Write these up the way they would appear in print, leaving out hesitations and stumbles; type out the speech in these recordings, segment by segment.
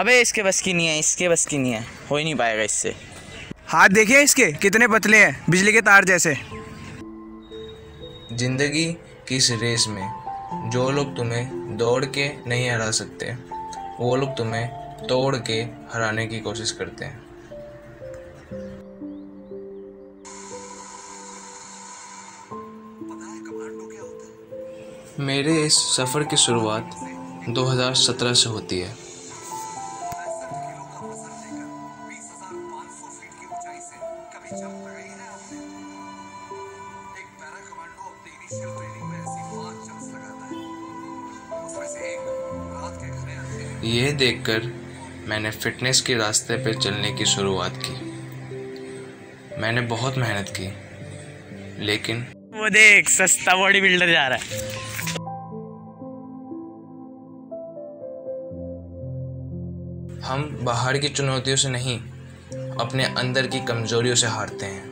अबे इसके बस की नहीं है, इसके बस की नहीं है, हो ही नहीं पाएगा इससे। हाथ देखिए इसके कितने पतले हैं, बिजली के तार जैसे। जिंदगी की इस रेस में जो लोग तुम्हें दौड़ के नहीं हरा सकते, वो लोग तुम्हें तोड़ के हराने की कोशिश करते हैं। मेरे इस सफ़र की शुरुआत 2017 से होती है। यह देखकर मैंने फिटनेस के रास्ते पे चलने की शुरुआत की। मैंने बहुत मेहनत की, लेकिन वो देख सस्ता बॉडी बिल्डर जा रहा है। हम बाहर की चुनौतियों से नहीं, अपने अंदर की कमजोरियों से हारते हैं।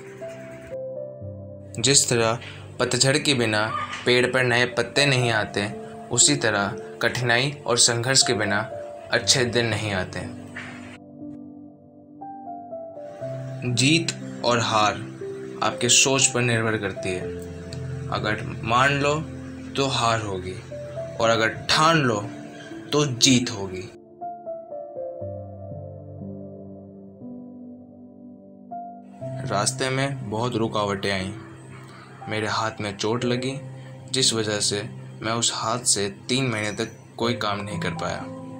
जिस तरह पतझड़ के बिना पेड़ पर नए पत्ते नहीं आते, उसी तरह कठिनाई और संघर्ष के बिना अच्छे दिन नहीं आते। जीत और हार आपके सोच पर निर्भर करती है। अगर मान लो तो हार होगी, और अगर ठान लो तो जीत होगी। रास्ते में बहुत रुकावटें आईं। मेरे हाथ में चोट लगी, जिस वजह से मैं उस हाथ से 3 महीने तक कोई काम नहीं कर पाया।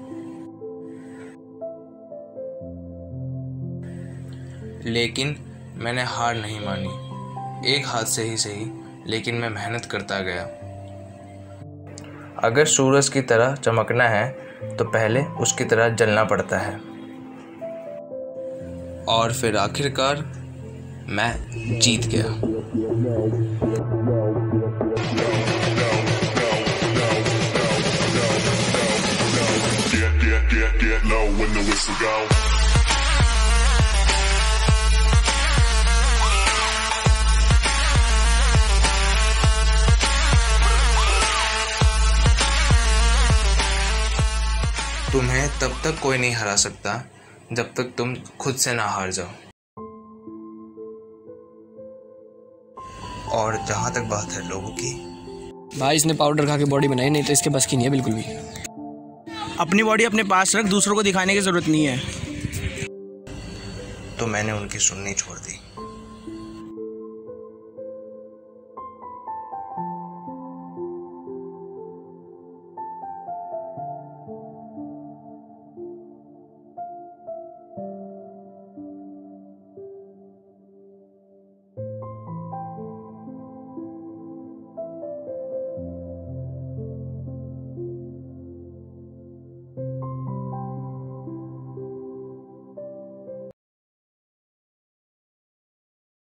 लेकिन मैंने हार नहीं मानी। एक हाथ से ही सही, लेकिन मैं मेहनत करता गया। अगर सूरज की तरह चमकना है तो पहले उसकी तरह जलना पड़ता है। और फिर आखिरकार मैं जीत गया। Get low when the whistle go. तुम्हें तब तक कोई नहीं हरा सकता जब तक तुम खुद से ना हार जाओ। और जहाँ तक बात है लोगों की, भाई इसने पाउडर खा के बॉडी बनाई, नहीं तो इसके बस की नहीं है बिल्कुल भी। अपनी बॉडी अपने पास रख, दूसरों को दिखाने की जरूरत नहीं है। तो मैंने उनकी सुननी छोड़ दी।